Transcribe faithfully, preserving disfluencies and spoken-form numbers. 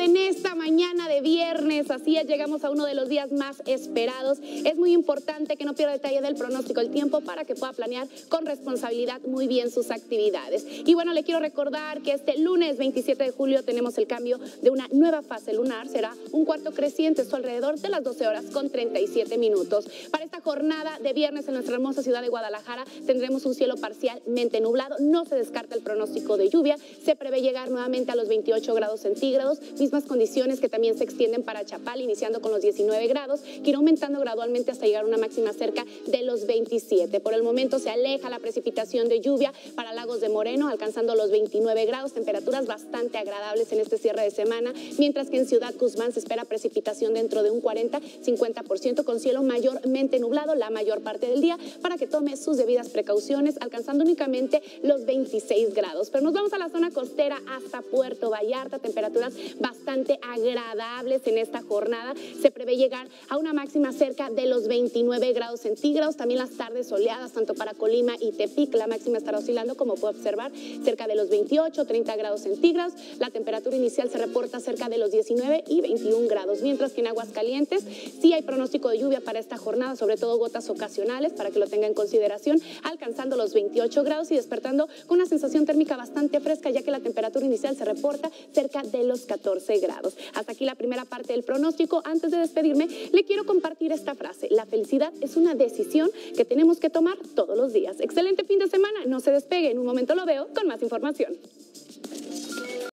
en esta mañana de viernes, así es, llegamos a uno de los días más esperados. Es muy importante que no pierda detalle del pronóstico del tiempo para que pueda planear con responsabilidad muy bien sus actividades. Y bueno, le quiero recordar que este lunes veintisiete de julio tenemos el cambio de una nueva fase lunar. Será un cuarto creciente, esto alrededor de las doce horas con treinta y siete minutos. Para esta jornada de viernes en nuestra hermosa ciudad de Guadalajara tendremos un cielo parcialmente nublado. No se descarta el pronóstico de lluvia. Se prevé llegar nuevamente a los veintiocho grados centígrados, mismas condiciones que también se extienden para Chapala, iniciando con los diecinueve grados, que irá aumentando gradualmente hasta llegar a una máxima cerca de los veintisiete. Por el momento se aleja la precipitación de lluvia para Lagos de Moreno, alcanzando los veintinueve grados, temperaturas bastante agradables en este cierre de semana, mientras que en Ciudad Guzmán se espera precipitación dentro de un cuarenta a cincuenta por ciento, con cielo mayormente nublado la mayor parte del día, para que tome sus debidas precauciones, alcanzando únicamente los veintiséis grados. Pero nos vamos a la zona costera hasta Puerto Vallarta, temperaturas bastante agradables en esta jornada. Se prevé llegar a una máxima cerca de los veintinueve grados centígrados, también las tardes soleadas tanto para Colima y Tepic, la máxima estará oscilando, como puede observar, cerca de los veintiocho, treinta grados centígrados. La temperatura inicial se reporta cerca de los diecinueve y veintiún grados, mientras que en Aguascalientes sí hay pronóstico de lluvia para esta jornada, sobre todo gotas ocasionales, para que lo tenga en consideración, alcanzando los veintiocho grados y despertando con una sensación térmica bastante fresca, ya que la temperatura inicial se reporta cerca de los catorce grados. Hasta aquí la primera parte del pronóstico. Antes de despedirme, le quiero compartir esta frase: la felicidad es una decisión que tenemos que tomar todos los días. Excelente fin de semana, no se despegue, en un momento lo veo con más información.